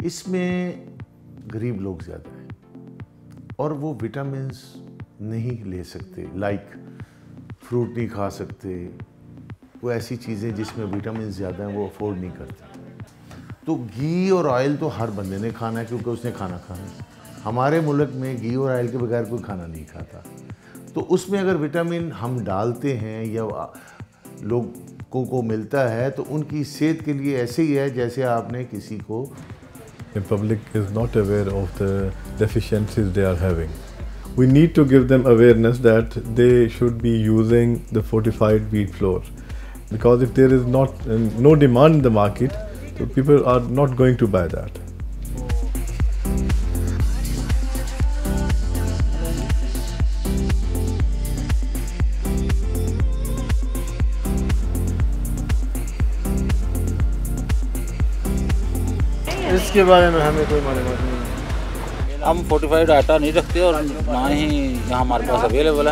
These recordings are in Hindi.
इसमें गरीब लोग ज़्यादा हैं और वो विटामिन्स नहीं ले सकते, लाइक फ्रूट नहीं खा सकते, वो ऐसी चीज़ें जिसमें विटामिन ज़्यादा हैं वो अफोर्ड नहीं करते। तो घी और ऑयल तो हर बंदे ने खाना है क्योंकि उसने खाना खाना है। हमारे मुल्क में घी और ऑयल के बगैर कोई खाना नहीं खाता। तो उसमें अगर विटामिन हम डालते हैं या लोगों को मिलता है तो उनकी सेहत के लिए ऐसे ही है जैसे आपने किसी को। The public is not aware of the deficiencies they are having. We need to give them awareness that they should be using the fortified wheat flour, because if there is no demand in the market, so people are not going to buy that. इसके बारे में हमें कोई मालूमात नहीं है। हम फोर्टिफाइड आटा नहीं रखते और ना ही यहाँ हमारे पास अवेलेबल है।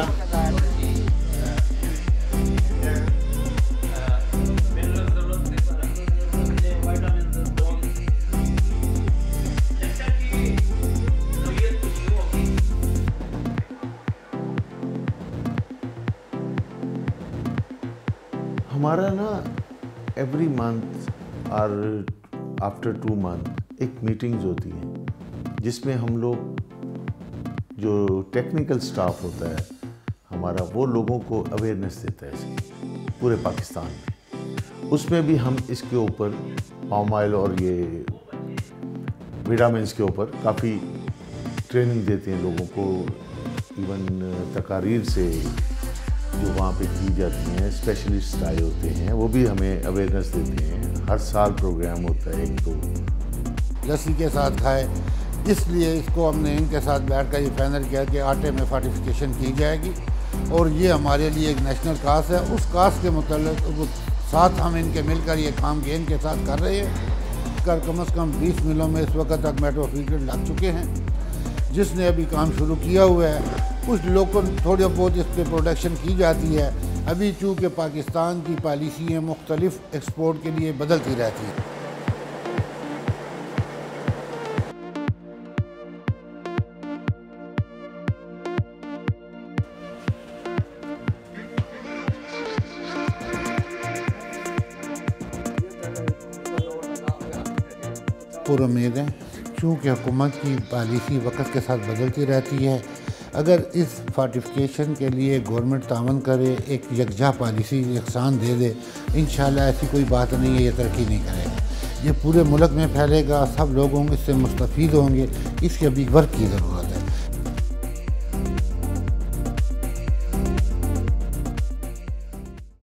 हमारा ना एवरी मंथ और आफ्टर 2 मंथ एक मीटिंग्स होती हैं जिसमें हम लोग जो टेक्निकल स्टाफ होता है हमारा वो लोगों को अवेयरनेस देता है इसकी पूरे पाकिस्तान में। उसमें भी हम इसके ऊपर पाम ऑयल और ये विटामिन्स के ऊपर काफ़ी ट्रेनिंग देते हैं लोगों को। इवन तकारीर से जो वहाँ पे की जाती हैं स्पेशलिस्ट आए होते हैं वो भी हमें अवेयरनेस देते हैं। हर साल प्रोग्राम होता है एक तो। लस्सी के साथ खाए, इसलिए इसको हमने इनके साथ बैठ कर ये फाइनल किया कि आटे में फोर्टिफिकेशन की जाएगी और ये हमारे लिए एक नेशनल काज है। उस काज के मुताल्लिक़ साथ हम इनके मिलकर ये काम गेन के साथ कर रहे हैं। कम से कम 20 मिलों में इस वक्त तक मेटोफील्ड लग चुके हैं। जिसने अभी काम शुरू किया हुआ है कुछ लोग को थोड़ी बहुत इस पर प्रोडक्शन की जाती है। अभी चूँकि पाकिस्तान की पॉलिसियाँ मुख्तलिफ एक्सपोर्ट के लिए बदलती रहती हैं। पूरी उम्मीद है चूँकि हुकूमत की पॉलिसी वक्त के साथ बदलती रहती है, अगर इस फोर्टिफिकेशन के लिए गवर्नमेंट तावन करे, एक यकजा पॉलिसी यकसान दे दे, इंशाल्लाह ऐसी कोई बात नहीं है ये तरक्की नहीं करेगा। ये पूरे मुल्क में फैलेगा, सब लोग इससे मुस्तफ़ीद होंगे। इसके अभी वर्क की ज़रूरत है।